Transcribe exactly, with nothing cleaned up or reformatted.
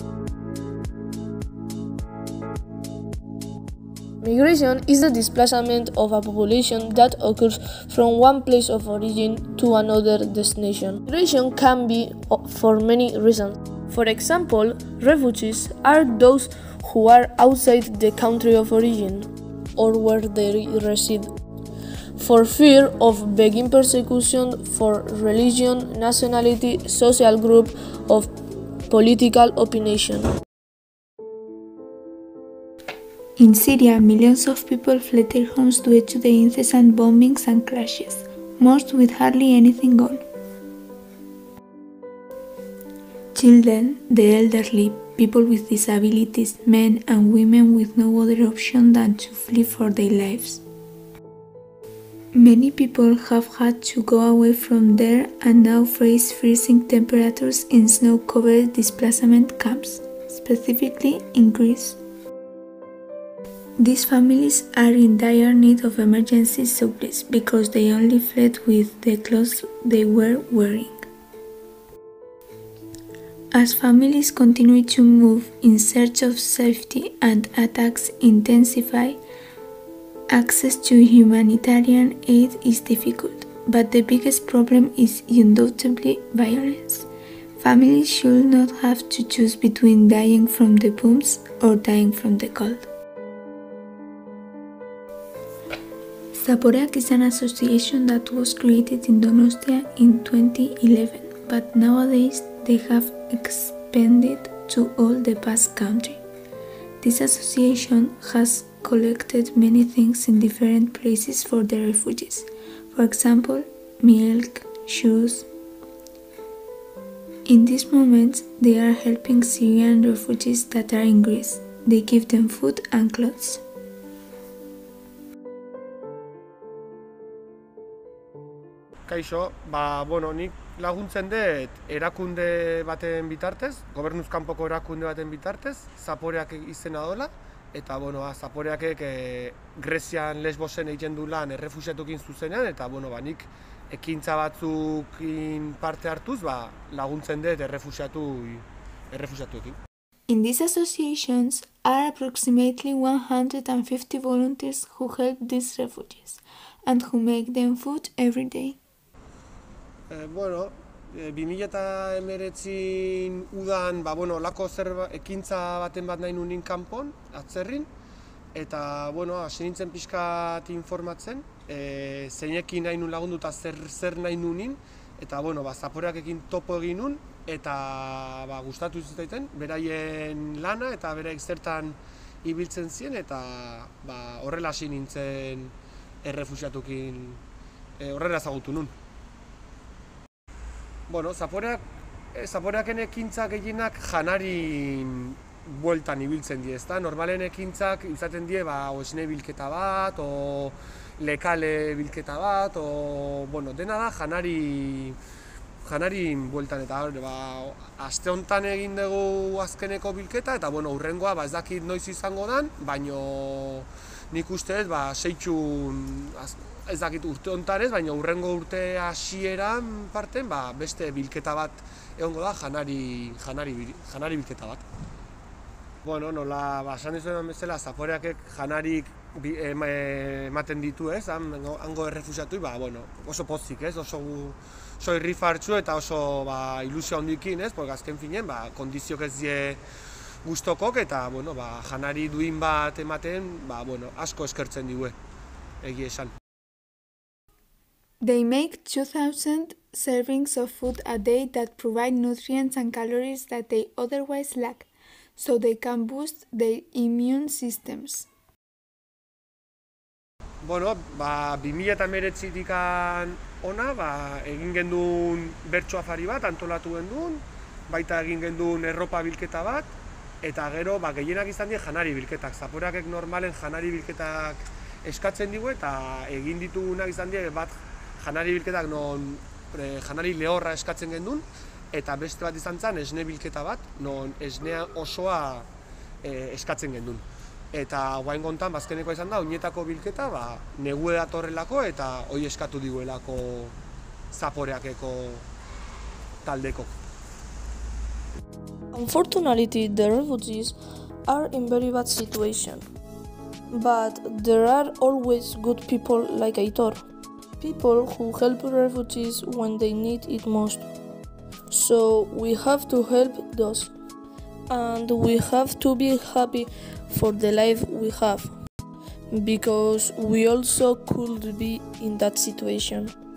Migration is the displacement of a population that occurs from one place of origin to another destination. Migration can be for many reasons. For example, refugees are those who are outside the country of origin or where they reside, for fear of being persecution for religion, nationality, social group, or political opinion. In Syria, millions of people fled their homes due to the incessant bombings and clashes, most with hardly anything gone. Children, the elderly, people with disabilities, men and women with no other option than to flee for their lives. Many people have had to go away from there and now face freezing temperatures in snow-covered displacement camps, specifically in Greece. These families are in dire need of emergency supplies because they only fled with the clothes they were wearing. As families continue to move in search of safety and attacks intensify, access to humanitarian aid is difficult, but the biggest problem is undoubtedly violence. Families should not have to choose between dying from the bombs or dying from the cold. Zaporeak is an association that was created in Donostia in twenty eleven, but nowadays they have expanded to all the Basque Country. This association has collected many things in different places for the refugees. For example, milk, shoes. In these moments, they are helping Syrian refugees that are in Greece. They give them food and clothes. Kaixo, ba, bueno, nik laguntzen dut erakunde baten bitartez, gobernuz kanpoko erakunde baten bitartez, Zaporeak izena dola, eta, bueno, ba, Zaporeakek e, Grezian Lesbosen egiten du lan errefuxiatukin zuzenean, eta, bueno, ba, nik ekintza batzukin parte hartuz, ba, laguntzen dut errefuxiatu, errefuxiatuekin. In these associations are approximately one hundred fifty volunteers who help these refugees and who make them food every day. E, bueno, e, bi mila hemeretzin udan, ba, bueno, lako zerba, ekintza baten bat nahi nunin kanpon, atzerrin, eta, bueno, hasi nintzen pixkat informatzen, e, zeinekin nahi nun lagundu eta zer, zer nahi nunin, eta, bueno, ba, Zaporeakekin topo egin nun, eta, ba, gustatu zitaiten, beraien lana eta beraik zertan ibiltzen zien, eta, ba, horrela hasi nintzen errefuxiatukin, e, horrela ezagutu nun. Bueno, Zaporeak, Zaporeaken ekintza gehienak janarin bueltan ibiltzen die, ezta? Normalen ekintzak izaten die, ba, o esne bilketa bat, o lekale bilketa bat, o, bueno, dena da janari, janarin bueltan, eta, ba, aste honetan egin dugu azkeneko bilketa, eta, bueno, hurrengoa, ba, ez dakit noiz izango dan, baino nik uste dut, ba, seitxun, ez dakit urte honetan ez, baina hurrengo urte hasieran parten, ba, beste bilketa bat egongo da, janari, janari, janari bilketa bat. Bueno, nola, ba, esan izan bezala, Zaporeakek janarik ematen ditu ez, hango errefuxiatu, ba, bueno, oso pozik ez, oso, oso irrifartxu eta oso, ba, ilusio handikin ez, porque azken finen, ba, kondiziok ez die gustokok eta, bueno, ba, janari duin bat ematen, ba, bueno, asko eskertzen digue, egia esan. They make two thousand servings of food a day that provide nutrients and calories that they otherwise lack, so they can boost their immune systems. Bueno, ba, bi mila hemeretzitik ona, ba, egin genduen bertso afari bat, antolatu genduen, baita egin genduen erropa bilketa bat, eta gero, ba, gehienak izan die janari bilketak. Zaporeakek normalen janari bilketak eskatzen digu, eta egin ditugunak izan die bat janari bilketak non e, janari lehorra eskatzen genduen, eta beste bat izan zen esne bilketa bat, non esnea osoa e, eskatzen genduen. Eta guain gontan, bazkenekoa izan da, oinetako bilketa, ba, negue datorrelako eta hoi eskatu diguelako Zaporeakeko taldeko. Unfortunately, the refugees are in very bad situation. But there are always good people like Aitor, people who help refugees when they need it most. So we have to help those, and we have to be happy for the life we have, because we also could be in that situation.